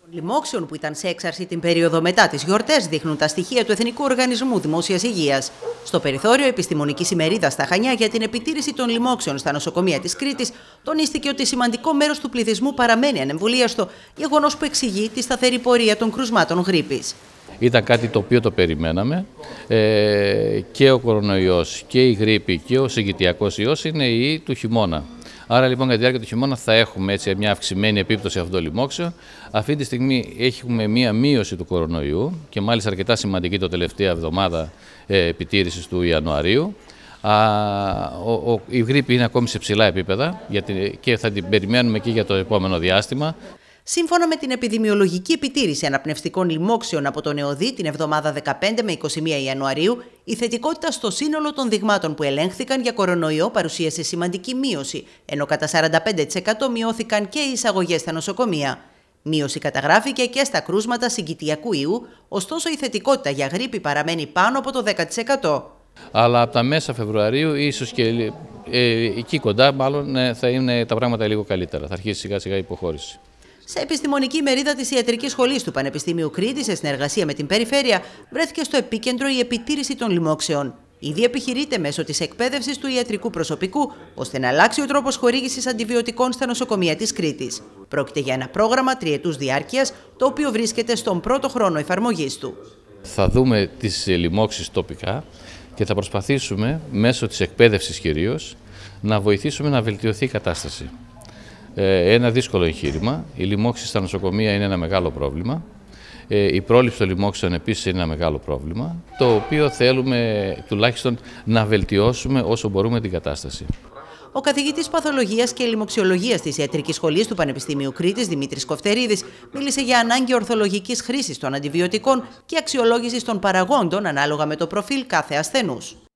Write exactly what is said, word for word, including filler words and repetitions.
Λοιμόξεων που ήταν σε έξαρση την περίοδο μετά τις γιορτές δείχνουν τα στοιχεία του Εθνικού Οργανισμού Δημόσιας Υγείας. Στο περιθώριο επιστημονικής ημερίδας στα Χανιά για την επιτήρηση των λοιμόξεων στα νοσοκομεία της Κρήτης, τονίστηκε ότι σημαντικό μέρος του πληθυσμού παραμένει ανεμβολίαστο, γεγονός που εξηγεί τη σταθερή πορεία των κρουσμάτων γρίπης. Ήταν κάτι το οποίο το περιμέναμε. Ε, και ο κορονοϊός και η γρίπη και ο συγκητιακός ιός είναι ιοί του χειμώνα. Άρα λοιπόν κατά τη διάρκεια του χειμώνα θα έχουμε έτσι μια αυξημένη επίπτωση αυτών των λοιμόξεων. Αυτή τη στιγμή έχουμε μια μείωση του κορονοϊού και μάλιστα αρκετά σημαντική το τελευταία εβδομάδα ε, επιτήρησης του Ιανουαρίου. Α, ο, ο, η γρίπη είναι ακόμη σε ψηλά επίπεδα γιατί, και θα την περιμένουμε και για το επόμενο διάστημα. Σύμφωνα με την επιδημιολογική επιτήρηση αναπνευστικών λοιμόξεων από τον ΕΟΔΗ την εβδομάδα δεκαπέντε με είκοσι μία Ιανουαρίου, η θετικότητα στο σύνολο των δειγμάτων που ελέγχθηκαν για κορονοϊό παρουσίασε σημαντική μείωση, ενώ κατά σαράντα πέντε τοις εκατό μειώθηκαν και οι εισαγωγές στα νοσοκομεία. Μείωση καταγράφηκε και στα κρούσματα συγκητιακού ιού, ωστόσο η θετικότητα για γρίπη παραμένει πάνω από το δέκα τοις εκατό. Αλλά από τα μέσα Φεβρουαρίου, ίσως και ε, εκεί κοντά, μάλλον ε, θα είναι τα πράγματα λίγο καλύτερα. Θα αρχίσει σιγά σιγά η υποχώρηση. Σε επιστημονική μερίδα της Ιατρικής Σχολής του Πανεπιστημίου Κρήτης, σε συνεργασία με την Περιφέρεια, βρέθηκε στο επίκεντρο η επιτήρηση των λοιμόξεων. Ήδη επιχειρείται μέσω της εκπαίδευσης του ιατρικού προσωπικού, ώστε να αλλάξει ο τρόπος χορήγησης αντιβιωτικών στα νοσοκομεία της Κρήτης. Πρόκειται για ένα πρόγραμμα τριετούς διάρκειας, το οποίο βρίσκεται στον πρώτο χρόνο εφαρμογής του. Θα δούμε τις λοιμόξεις τοπικά και θα προσπαθήσουμε μέσω της εκπαίδευσης κυρίως να βοηθήσουμε να βελτιωθεί η κατάσταση. Ένα δύσκολο εγχείρημα. Οι λοιμόξεις στα νοσοκομεία είναι ένα μεγάλο πρόβλημα. Η πρόληψη των λοιμόξεων επίσης είναι ένα μεγάλο πρόβλημα, το οποίο θέλουμε τουλάχιστον να βελτιώσουμε όσο μπορούμε την κατάσταση. Ο καθηγητής Παθολογίας και Λοιμοξιολογίας της Ιατρικής Σχολής του Πανεπιστημίου Κρήτης, Δημήτρης Κοφτερίδης, μίλησε για ανάγκη ορθολογικής χρήσης των αντιβιωτικών και αξιολόγησης των παραγόντων ανάλογα με το προφίλ κάθε ασθενούς.